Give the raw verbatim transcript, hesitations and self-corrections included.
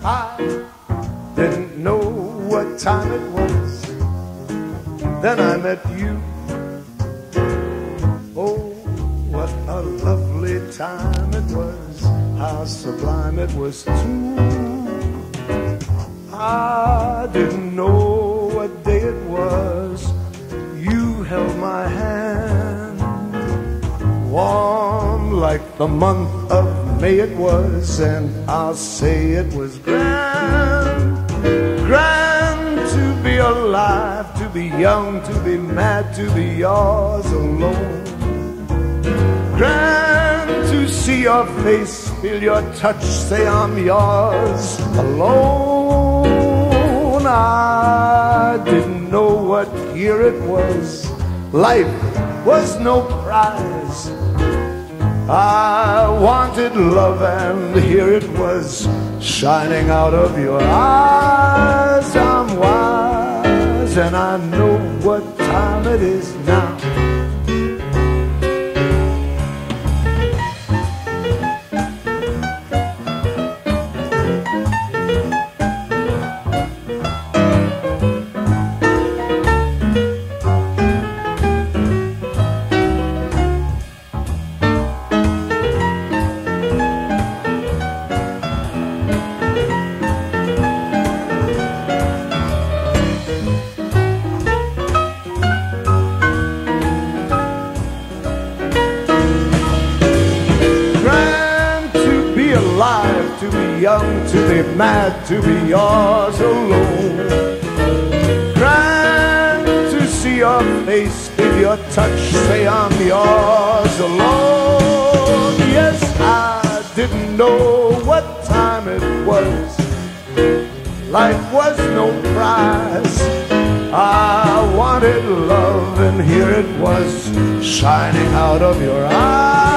I didn't know what time it was. Then I met you. Oh, what a lovely time it was. How sublime it was too. I didn't know what day it was. You held my hand, warm like the month of May it was, and I'll say it was grand, grand to be alive, to be young, to be mad, to be yours alone. Grand to see your face, feel your touch, say I'm yours alone. I didn't know what year it was. Life was no prize. I wanted love, and here it was, shining out of your eyes. I'm wise, and I know what time it is now. To be young, to be mad, to be yours alone. Grand to see your face, feel your touch, say I'm yours alone. Yes, I didn't know what time it was. Life was no prize. I wanted love, and here it was, shining out of your eyes.